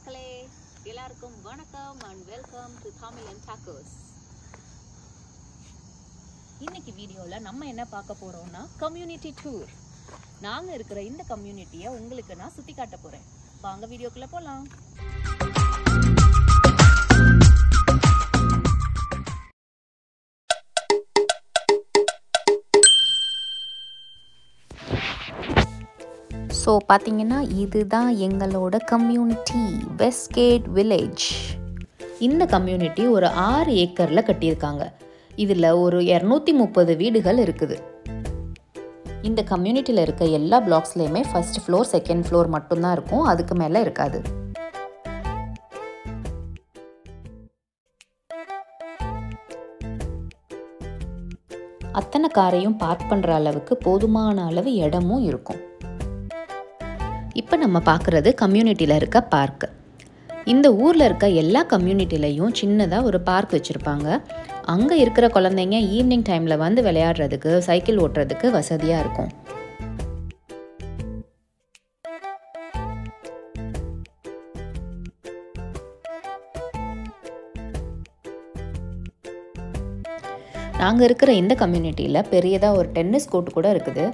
மக்களே எல்லாருக்கும் வணக்கம் and welcome to TamilTacos. இன்னைக்கு வீடியோல நம்ம என்ன பார்க்க போறோம்னா கம்யூனிட்டி டூர். நாங்க இருக்கிற இந்த கம்யூனிட்டியை உங்களுக்கு நான் சுத்தி காட்ட போறேன். வாங்க வீடியோக்குள்ள போலாம். ஸோ பார்த்தீங்கன்னா இதுதான் எங்களோட கம்யூனிட்டி வெஸ்ட்கேட் வில்லேஜ். இந்த கம்யூனிட்டி ஒரு 6 ஏக்கரில் கட்டியிருக்காங்க. இதில் ஒரு 230 வீடுகள் இருக்குது. இந்த கம்யூனிட்டியில் இருக்க எல்லா பிளாக்ஸ்லேயுமே ஃபர்ஸ்ட் ஃப்ளோர் செகண்ட் ஃப்ளோர் மட்டும்தான் இருக்கும், அதுக்கு மேலே இருக்காது. அத்தனை காரையும் பார்க் பண்ணுற அளவுக்கு போதுமான அளவு இடமும் இருக்கும். இப்போ நம்ம பார்க்குறது கம்யூனிட்டியில் இருக்க பார்க். இந்த ஊரில் இருக்க எல்லா கம்யூனிட்டிலையும் சின்னதாக ஒரு பார்க் வச்சுருப்பாங்க. அங்கே இருக்கிற குழந்தைங்க ஈவினிங் டைமில் வந்து விளையாடுறதுக்கு சைக்கிள் ஓட்டுறதுக்கு வசதியாக இருக்கும். நாங்கள் இருக்கிற இந்த கம்யூனிட்டியில் பெரியதாக ஒரு டென்னிஸ் கோர்ட் கூட இருக்குது.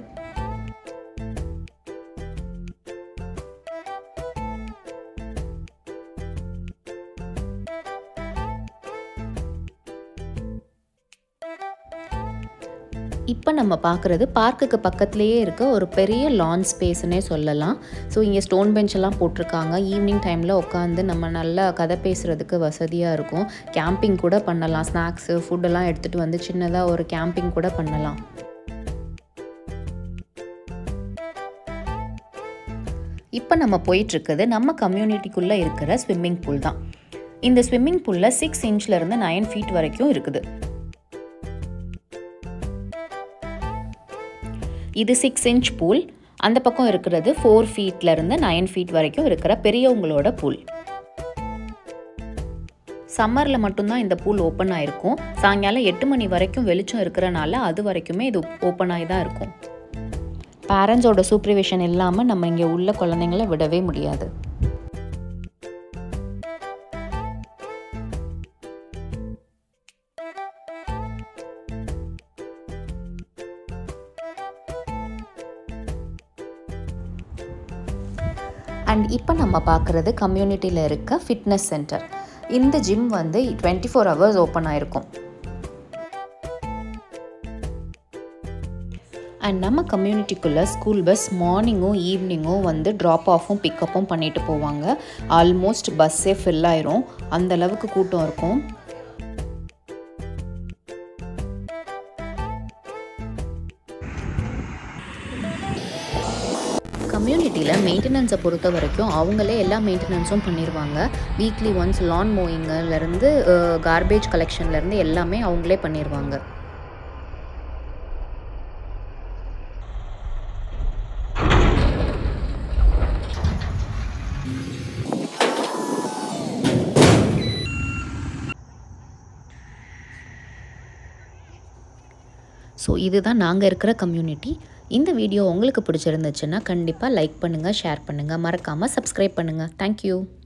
இப்போ நம்ம பார்க்குறது பார்க்குக்கு பக்கத்துலேயே இருக்க ஒரு பெரிய லான் ஸ்பேஸ்னே சொல்லலாம். ஸோ இங்கே ஸ்டோன் பெஞ்ச் எல்லாம் போட்டிருக்காங்க. ஈவினிங் டைமில் உட்காந்து நம்ம நல்லா கதை பேசுகிறதுக்கு வசதியாக இருக்கும். கேம்பிங் கூட பண்ணலாம். ஸ்நாக்ஸு ஃபுட்டெல்லாம் எடுத்துகிட்டு வந்து சின்னதாக ஒரு கேம்பிங் கூட பண்ணலாம். இப்போ நம்ம போயிட்டுருக்குது நம்ம கம்யூனிட்டிக்குள்ளே இருக்கிற ஸ்விம்மிங் பூல் தான். இந்த ஸ்விம்மிங் பூலில் 6 இன்ச்லேருந்து 9 ஃபீட் வரைக்கும் இருக்குது. இது 6 இன்ச் பூல். அந்த பக்கம் இருக்கிறது 4 ஃபீட்லேருந்து 9 ஃபீட் வரைக்கும் இருக்கிற பெரியவங்களோட பூல். சம்மரில் மட்டும்தான் இந்த பூல் ஓப்பன் ஆகிருக்கும். சாயங்காலம் 8 மணி வரைக்கும் வெளிச்சம் இருக்கிறனால அது வரைக்குமே இது ஓப்பன் ஆகி தான் இருக்கும். பேரண்ட்ஸோட சூப்பர்விஷன் இல்லாமல் நம்ம இங்கே உள்ள குழந்தைங்கள விடவே முடியாது. அண்ட் இப்போ நம்ம பார்க்குறது கம்யூனிட்டியில் இருக்க ஃபிட்னஸ் சென்டர். இந்த ஜிம் வந்து 24 ஹவர்ஸ் ஓப்பன் ஆகிருக்கும். அண்ட் நம்ம கம்யூனிட்டிக்குள்ளே ஸ்கூல் பஸ் மார்னிங்கும் ஈவினிங்கும் வந்து ட்ராப் ஆஃபும் பிக்கப்பும் பண்ணிட்டு போவாங்க. ஆல்மோஸ்ட் பஸ்ஸே ஃபில் ஆயிரும், அந்தளவுக்கு கூட்டம் இருக்கும். கம்யூனிட்டியில் மெயின்டெனன்ஸை பொறுத்த வரைக்கும் அவங்களே எல்லா மெயின்டெனன்ஸும் பண்ணிடுவாங்க. வீக்லி ஒன்ஸ் லான் மோயிங்லேருந்து கார்பேஜ் கலெக்ஷன்லேருந்து எல்லாமே அவங்களே பண்ணிடுவாங்க. ஸோ இதுதான் நாங்கள் இருக்கிற கம்யூனிட்டி. இந்த வீடியோ உங்களுக்கு பிடிச்சிருந்துச்சுன்னா கண்டிப்பாக லைக் பண்ணுங்கள், ஷேர் பண்ணுங்கள், மறக்காமல் சப்ஸ்கிரைப் பண்ணுங்கள். தேங்க்யூ.